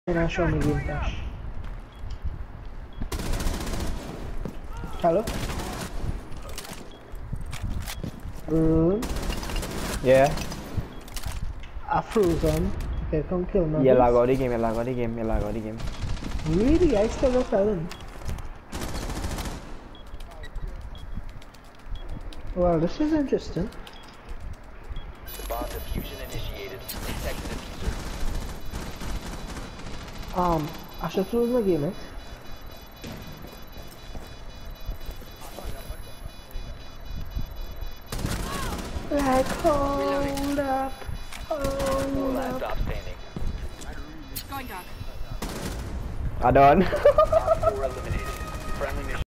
Now show me game flash. Hello? Yeah. I frozen. Okay, come kill me. Yeah, lag out the game, lag out the game, lag out the game. Really? I still got talent. Well, this is interesting. The bomb diffusion initiated. Protect the diffuser. I should close my game, it. Like, hold up. Hold Last up. stop standing. Going dark. I done. Op 4 eliminated. Friendly mission.